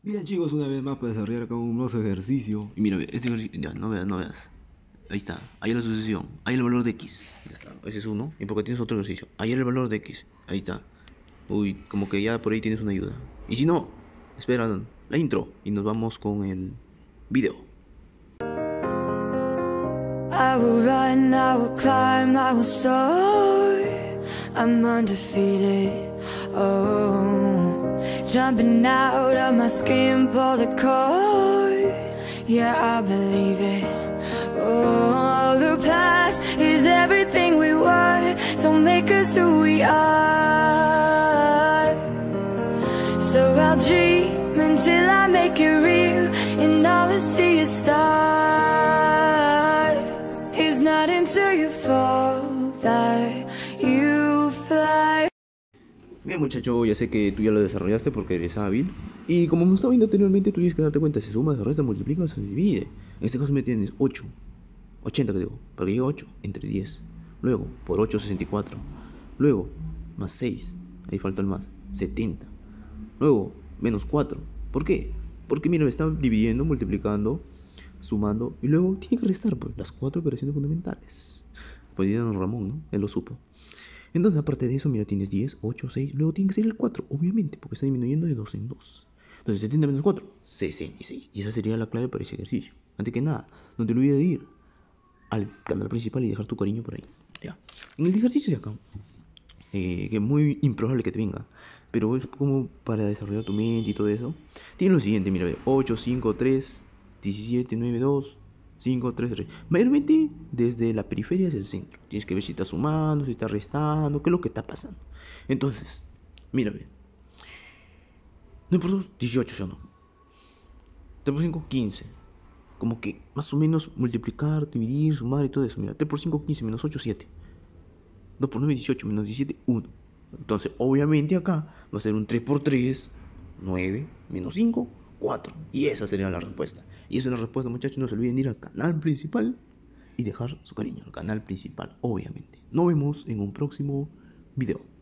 Bien chicos, una vez más para desarrollar acá un nuevo ejercicio. Y mira, este ejercicio, ya, no veas. Ahí está, ahí la sucesión, ahí el valor de x. Ya está, ese es uno. Y porque tienes otro ejercicio, ahí el valor de x. Ahí está. Uy, como que ya por ahí tienes una ayuda. Y si no, espera la intro y nos vamos con el video. I will run, I will climb, I will soar. I'm undefeated. Oh, jumping out of my skin, pull the cord. Yeah, I believe it. Oh, the past is everything we were. Don't make us who we are. So I'll dream until I make it real, and all I see is stars. It's not until you fall that you fly. Bien muchacho, ya sé que tú ya lo desarrollaste porque eres hábil. Y como hemos estado viendo anteriormente, tú tienes que darte cuenta, se suma, se resta, multiplica, se divide. En este caso me tienes 8, 80 que digo, para que llegue 8 entre 10. Luego, por 8, 64. Luego, más 6, ahí falta el más, 70. Luego, menos 4. ¿Por qué? Porque mira, me están dividiendo, multiplicando, sumando. Y luego tiene que restar, pues, las 4 operaciones fundamentales. Pues ya don Ramón, ¿no? Él lo supo. Entonces, aparte de eso, mira, tienes 10, 8, 6. Luego tiene que ser el 4, obviamente, porque está disminuyendo de 2 en 2. Entonces, 70 menos 4, 66. Y esa sería la clave para ese ejercicio. Antes que nada, no te olvides de ir al canal principal y dejar tu cariño por ahí. Ya. En el ejercicio de acá, que es muy improbable que te venga, pero es como para desarrollar tu mente y todo eso. Tiene lo siguiente, mira, 8, 5, 3, 17, 9, 2, 5, 3, 3. Mayormente desde la periferia hacia el centro. Tienes que ver si está sumando, si está restando, qué es lo que está pasando. Entonces, mírame. 9 por 2, 18, ¿sí o no? 3 por 5, 15. Como que más o menos multiplicar, dividir, sumar y todo eso. Mira, 3 por 5, 15, menos 8, 7. 2 por 9, 18, menos 17, 1. Entonces, obviamente acá va a ser un 3 por 3, 9, menos 5, 4. Y esa sería la respuesta. Y esa es la respuesta, muchachos. No se olviden ir al canal principal y dejar su cariño al canal principal, obviamente. Nos vemos en un próximo video.